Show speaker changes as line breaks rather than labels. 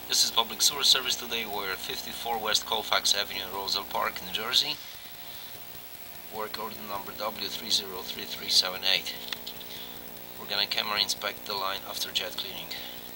This is Public Sewer Service. Today we're at 54 West Colfax Avenue in Roselle Park, New Jersey. Work order number W303378. We're gonna camera inspect the line after jet cleaning.